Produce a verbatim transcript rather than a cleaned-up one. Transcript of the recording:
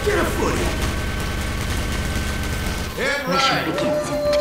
Get a footing. Head Mission right. begins in